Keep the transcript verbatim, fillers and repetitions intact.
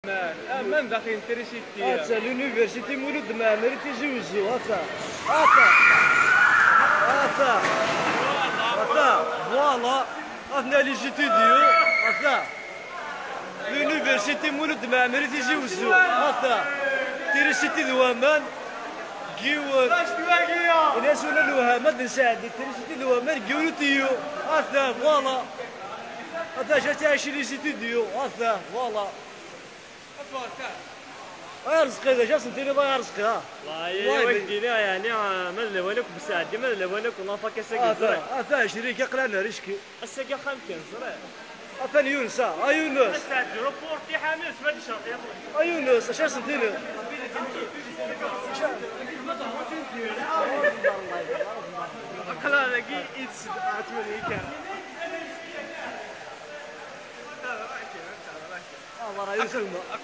امان داخل انتريسيتي هاتا لونيفرسيتي مولود معمري تيجوزو هاتا هاتا هاتا هاتا فوالا هاتنا لي جيتيديو هاتا لونيفرسيتي مولود معمري تيجوزو هاتا تيريسيتي دوامان كيون الناس ولا الوهامات نساعد تيريسيتي دوامان كيونتيو هاتا فوالا هاتا جات عشرين ستوديو هاتا فوالا يا رزقي اذا جا سنتيني ضايع رزقي ها والله ودينا يعني ما لا ولك بساعدي ما لا ولك والله فاك ساقي زرع هاتا شريكه قرانا ريشكي الساقي خمكن زرع هاتا يونس ها يونس الساعد روبورتي حامس ما ادري شرط ها يونس اش سنتيني اقلا لقي ايتس عتمني كان الله راه يسلمك